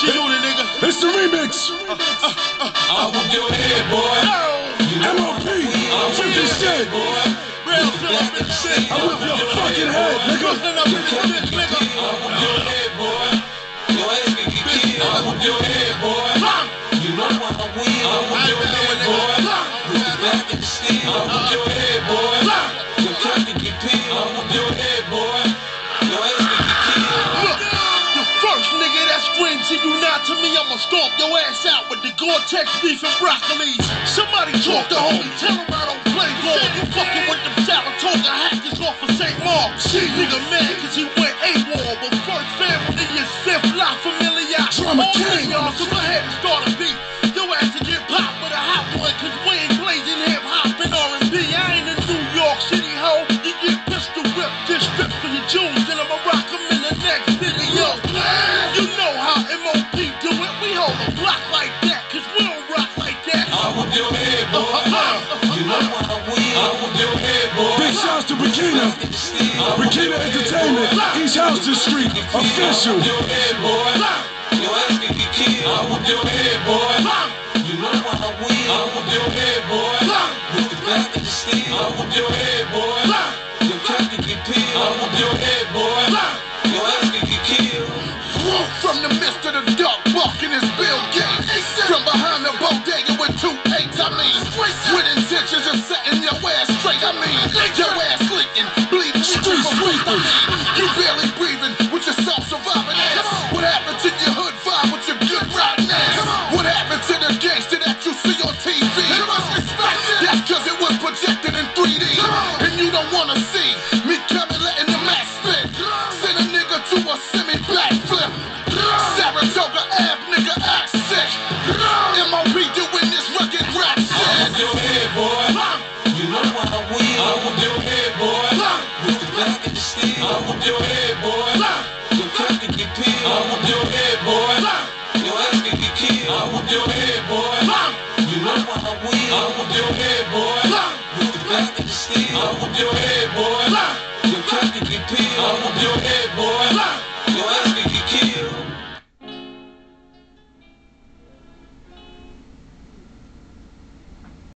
She knew the nigga. It's the remix. I whoop your head, boy. M.O.P. 50 Cent. Real Philip in the shit. I whip your fucking head, nigga. I whoop your head, boy. Your ass can get killed. I whoop your head, boy. You know why I win. I whoop your head, boy. With the back and the steel. I whoop your head, boy. Your cat can get peeled. I whoop your head, boy. Your ass can get killed. Look, the first nigga that screams to you not to me, I'ma stomp your ass out with the Gore-Tex beef and broccoli. Somebody talk to homie, tell him I don't play ball. You fucking with them Saratoga hackers off of St. Mark. See, nigga mad cause he went AWOL, but first family is fifth La Familia. Drama king. Y'all, so go ahead and start a beat. Your ass to get popped with a hot one cause we ain't blazing hip-hop and R&B. I ain't a New York City hoe. You get pistol whipped, just stripped for your jewels, and I'ma rock them in the next video. You know how M.O.P. do it. We hold a block like that cause we don't rock like that. I whoop your head, boy. You know why I win. I whoop your head, boy. Big shouts to Bikina. Bikina Entertainment. East Houston Street. Official. I whoop your head, boy. Your ass can get killed. I whoop your head, boy. You know why I win. I whoop your head, boy. With the back and the steel. I whoop your head, boy. Your cat can get peeled. I whoop your head, boy. Your ass can get killed. From the midst of the dark, barking his Bill Gates. From behind the bodega with 2 8s, I mean. With intentions of setting your ass straight, I mean. Your ass leaking, bleeding, street sweeping. You barely breathing with your self-surviving ass. What happened to your hood vibe with your good rotten ass? What happened to the gangster that you see on TV? That's cause it was projected in 3D. And you don't wanna see me coming letting the max spit. Send a nigga to a semi-black flip. Saratoga Ave, nigga, act sick. M.O.P. doing this rugged rap shit. I whoop your head, boy. You know why I win. I whoop your head, boy. With the back and the steel. I whoop your head, boy. Your cat can get peeled. I whoop your head, boy. Your ass can get killed. I whoop your head, boy. You know why I win. I whoop your head, boy. With the back and the steel. I whoop your head, boy. Your cat can get peeled. I whoop your head, boy. Your ass